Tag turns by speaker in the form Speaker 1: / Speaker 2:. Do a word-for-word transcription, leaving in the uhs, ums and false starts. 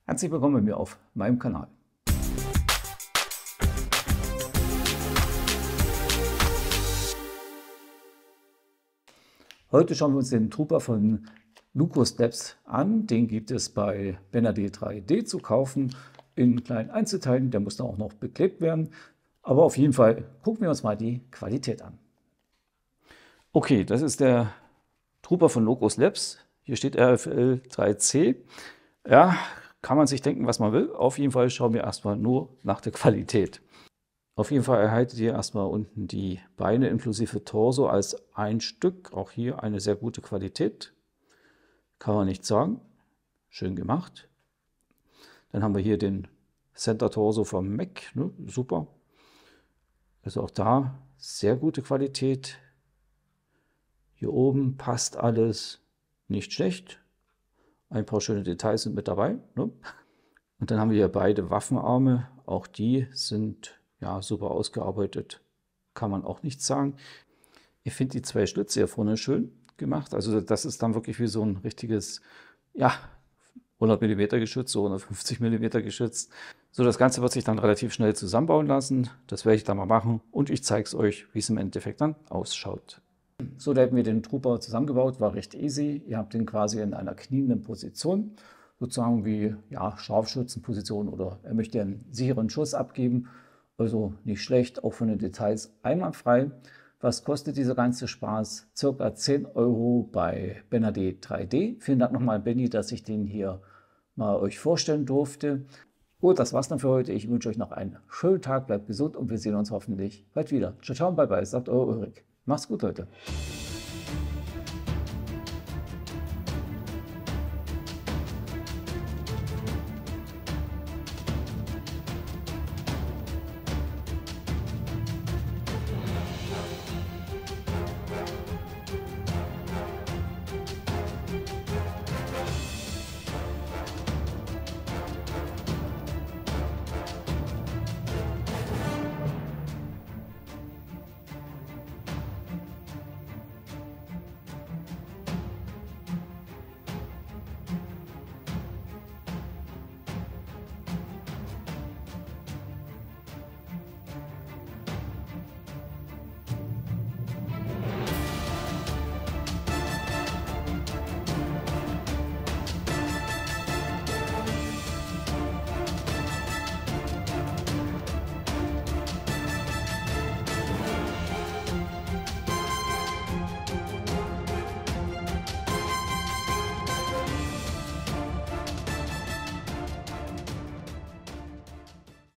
Speaker 1: Herzlich willkommen bei mir auf meinem Kanal. Heute schauen wir uns den Trooper von Lucas Labs an. Den gibt es bei Benade drei D zu kaufen in kleinen Einzelteilen. Der muss dann auch noch beklebt werden. Aber auf jeden Fall gucken wir uns mal die Qualität an. Okay, das ist der Trooper von Lucas Labs. Hier steht R F L drei C. Ja, kann man sich denken, was man will. Auf jeden Fall schauen wir erstmal nur nach der Qualität. Auf jeden Fall erhaltet ihr erstmal unten die Beine inklusive Torso als ein Stück. Auch hier eine sehr gute Qualität. Kann man nicht sagen. Schön gemacht. Dann haben wir hier den Center Torso vom Mac. Ne? Super. Also auch da sehr gute Qualität. Hier oben passt alles nicht schlecht. Ein paar schöne Details sind mit dabei. Ne? Und dann haben wir hier beide Waffenarme. Auch die sind ja super ausgearbeitet. Kann man auch nichts sagen. Ich finde die zwei Schlitze hier vorne schön gemacht. Also das ist dann wirklich wie so ein richtiges, ja, hundert Millimeter Geschütz, so hundertfünfzig Millimeter Geschütz. So, das Ganze wird sich dann relativ schnell zusammenbauen lassen. Das werde ich dann mal machen und ich zeige es euch, wie es im Endeffekt dann ausschaut. So, da hätten wir den Trooper zusammengebaut, war recht easy. Ihr habt den quasi in einer knienden Position, sozusagen wie ja, Scharfschützenposition, oder er möchte einen sicheren Schuss abgeben. Also nicht schlecht, auch von den Details einwandfrei. Was kostet dieser ganze Spaß? Circa zehn Euro bei Benade drei D. Vielen Dank nochmal, Benny, dass ich den hier mal euch vorstellen durfte. Gut, das war's dann für heute. Ich wünsche euch noch einen schönen Tag, bleibt gesund und wir sehen uns hoffentlich bald wieder. Ciao, ciao und bye bye, sagt euer Ulrich. Macht's gut, Leute.